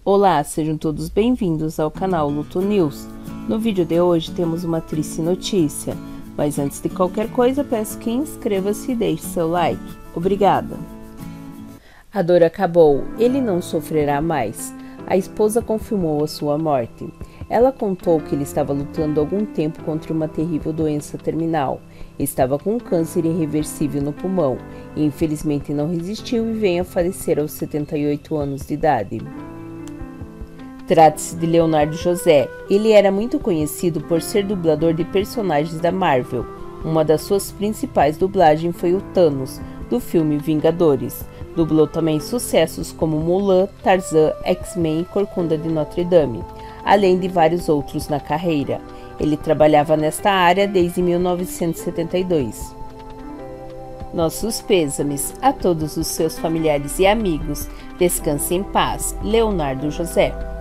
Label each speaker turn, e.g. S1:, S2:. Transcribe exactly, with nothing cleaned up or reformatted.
S1: Olá, sejam todos bem-vindos ao canal Luto News. No vídeo de hoje temos uma triste notícia, mas antes de qualquer coisa peço que inscreva-se e deixe seu like. Obrigada! A dor acabou, ele não sofrerá mais. A esposa confirmou a sua morte. Ela contou que ele estava lutando há algum tempo contra uma terrível doença terminal. Estava com um câncer irreversível no pulmão e infelizmente não resistiu e veio a falecer aos setenta e oito anos de idade. Trata-se de Leonardo José. Ele era muito conhecido por ser dublador de personagens da Marvel. Uma das suas principais dublagens foi o Thanos, do filme Vingadores. Dublou também sucessos como Mulan, Tarzan, X-Men e Corcunda de Notre Dame, além de vários outros na carreira. Ele trabalhava nesta área desde mil novecentos e setenta e dois. Nossos pêsames a todos os seus familiares e amigos. Descanse em paz, Leonardo José.